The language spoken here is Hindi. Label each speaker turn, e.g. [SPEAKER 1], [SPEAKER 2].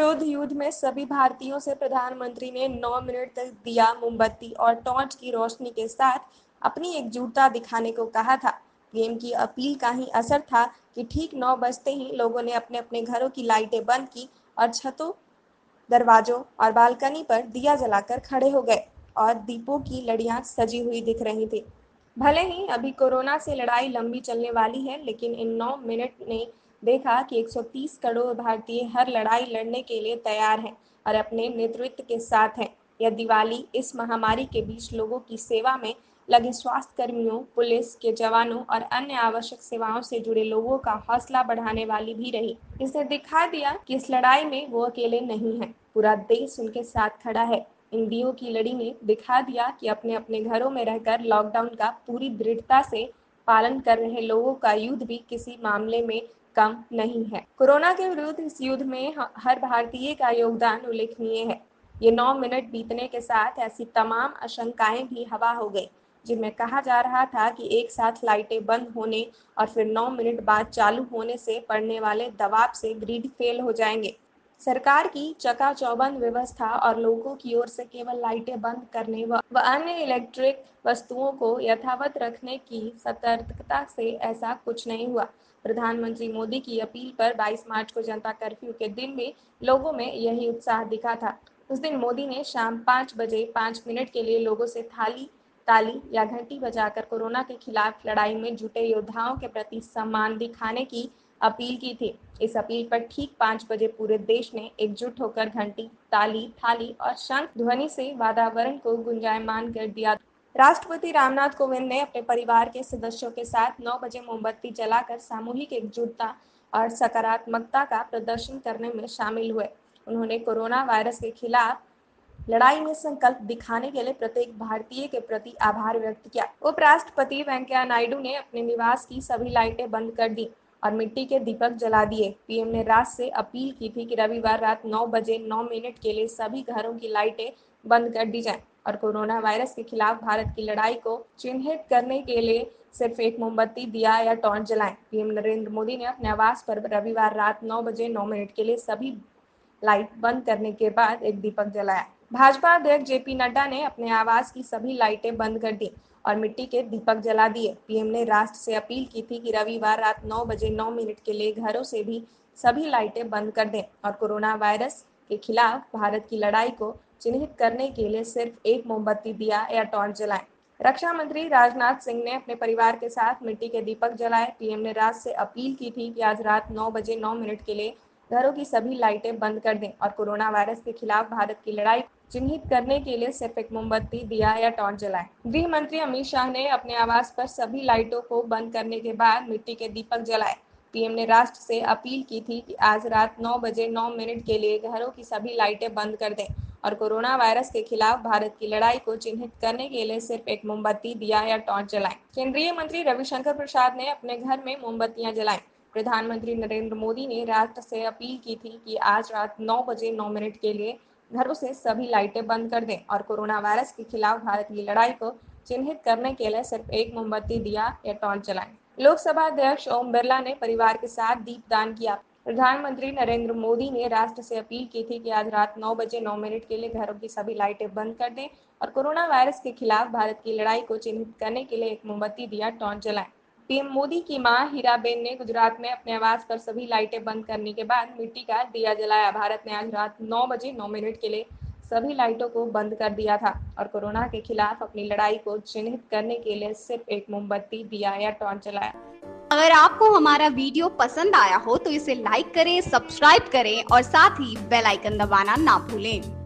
[SPEAKER 1] विरुद्ध युद्ध में सभी भारतीयों से प्रधानमंत्री ने 9 मिनट तक दिया मोमबत्ती और टॉर्च की रोशनी के साथ अपनी एकजुटता दिखाने को कहा था। पीएम की अपील का ही असर था कि ठीक 9 बजते ही लोगों ने अपने अपने घरों की लाइटें बंद की और छतों, दरवाजों और बालकनी पर दिया जलाकर खड़े हो गए और दीपों की लड़ियां सजी हुई दिख रही थी। भले ही अभी कोरोना से लड़ाई लंबी चलने वाली है, लेकिन इन 9 मिनट ने देखा कि 130 करोड़ भारतीय हर लड़ाई लड़ने के लिए तैयार हैं और अपने नेतृत्व के साथ हैं। यह दिवाली इस महामारी के बीच लोगों की सेवा में लगे स्वास्थ्य कर्मियों, पुलिस के जवानों और अन्य आवश्यक सेवाओं से जुड़े लोगों का हौसला बढ़ाने वाली भी रही। इसने दिखा दिया कि इस लड़ाई में वो अकेले नहीं हैं, पूरा देश उनके साथ खड़ा है। इन दियों की लड़ी ने दिखा दिया कि अपने अपने घरों में रहकर लॉकडाउन का पूरी दृढ़ता से पालन कर रहे लोगों का युद्ध भी किसी मामले में कम नहीं है। कोरोना के विरुद्ध इस युद्ध में हर भारतीय का योगदान उल्लेखनीय है। ये 9 मिनट बीतने के साथ ऐसी तमाम आशंकाएं भी हवा हो गई, जिनमें कहा जा रहा था कि एक साथ लाइटें बंद होने और फिर 9 मिनट बाद चालू होने से पड़ने वाले दबाव से ग्रिड फेल हो जाएंगे। सरकार की चकाचौबंद व्यवस्था और लोगों की ओर से केवल लाइटें बंद करने व अन्य इलेक्ट्रिक वस्तुओं को यथावत रखने की सतर्कता से ऐसा कुछ नहीं हुआ। प्रधानमंत्री मोदी की अपील पर 22 मार्च को जनता कर्फ्यू के दिन भी लोगों में यही उत्साह दिखा था। उस दिन मोदी ने शाम 5 बजे 5 मिनट के लिए लोगों से ताली या घंटी बजाकर कोरोना के खिलाफ लड़ाई में जुटे योद्धाओं के प्रति सम्मान दिखाने की अपील की थी। इस अपील पर ठीक 5 बजे पूरे देश ने एकजुट होकर घंटी, ताली, थाली और शंख ध्वनि से वातावरण को गुंजायमान कर दिया। राष्ट्रपति रामनाथ कोविंद ने अपने परिवार के सदस्यों के साथ 9 बजे मोमबत्ती जलाकर सामूहिक एकजुटता और सकारात्मकता का प्रदर्शन करने में शामिल हुए। उन्होंने कोरोना वायरस के खिलाफ लड़ाई में संकल्प दिखाने के लिए प्रत्येक भारतीय के प्रति आभार व्यक्त किया। उपराष्ट्रपति वेंकैया नायडू ने अपने निवास की सभी लाइटें बंद कर दी और मिट्टी के दीपक जला दिए। पीएम ने रात से अपील की थी कि रविवार रात 9 बजे 9 मिनट के लिए सभी घरों की लाइटें बंद कर दी जाएं और कोरोना वायरस के खिलाफ भारत की लड़ाई को चिन्हित करने के लिए सिर्फ एक मोमबत्ती, दिया या टॉर्च जलाएं। पीएम नरेंद्र मोदी ने अपने आवास पर रविवार रात 9 बजे 9 मिनट के लिए सभी लाइट बंद करने के बाद एक दीपक जलाया। भाजपा अध्यक्ष जेपी नड्डा ने अपने आवास की सभी लाइटें बंद कर दी और मिट्टी के दीपक जला दिए। पीएम ने राष्ट्र से अपील की थी कि रविवार रात 9 बजे 9 मिनट के लिए घरों से भी सभी लाइटें बंद कर दें और कोरोना वायरस के खिलाफ भारत की लड़ाई को चिन्हित करने के लिए सिर्फ एक मोमबत्ती, दिया या टॉर्च जलाएं। रक्षा मंत्री राजनाथ सिंह ने अपने परिवार के साथ मिट्टी के दीपक जलाए। पीएम ने रात से अपील की थी कि आज रात 9 बजे 9 मिनट के लिए घरों की सभी लाइटें बंद कर दें और कोरोना वायरस के खिलाफ भारत की लड़ाई चिन्हित करने के लिए सिर्फ एक मोमबत्ती, दिया या टॉर्च जलाएं। गृह मंत्री अमित शाह ने अपने आवास पर सभी लाइटों को बंद करने के बाद मिट्टी के दीपक जलाए। पीएम ने राष्ट्र से अपील की थी कि आज रात 9 बजे 9 मिनट के लिए घरों की सभी लाइटें बंद कर दें और कोरोना वायरस के खिलाफ भारत की लड़ाई को चिन्हित करने के लिए सिर्फ एक मोमबत्ती, दिया या टॉर्च जलाएं। केंद्रीय मंत्री रविशंकर प्रसाद ने अपने घर में मोमबत्तियां जलाएं। प्रधानमंत्री नरेंद्र मोदी ने राष्ट्र से अपील की थी कि आज रात 9 बजे 9 मिनट के लिए घरों से सभी लाइटें बंद कर दें और कोरोना वायरस के खिलाफ भारत की लड़ाई को चिन्हित करने के लिए सिर्फ एक मोमबत्ती, दिया या टॉर्च जलाएं। लोकसभा अध्यक्ष ओम बिरला ने परिवार के साथ दीपदान किया। प्रधानमंत्री नरेंद्र मोदी ने राष्ट्र से अपील की थी कि आज रात 9 बजे 9 मिनट के लिए घरों की सभी लाइटें बंद कर दें और कोरोना वायरस के खिलाफ भारत की लड़ाई को चिन्हित करने के लिए एक मोमबत्ती, दिया टॉर्च जलाएं। पीएम मोदी की मां हीराबेन ने गुजरात में अपने आवास पर सभी लाइटें बंद करने के बाद मिट्टी का दिया जलाया। भारत ने आज रात 9 बजे 9 मिनट के लिए सभी लाइटों को बंद कर दिया था और कोरोना के खिलाफ अपनी लड़ाई को चिन्हित करने के लिए सिर्फ एक मोमबत्ती, दिया या टॉर्च जलाया।
[SPEAKER 2] अगर आपको हमारा वीडियो पसंद आया हो तो इसे लाइक करें, सब्सक्राइब करें और साथ ही बेल आइकन दबाना ना भूलें।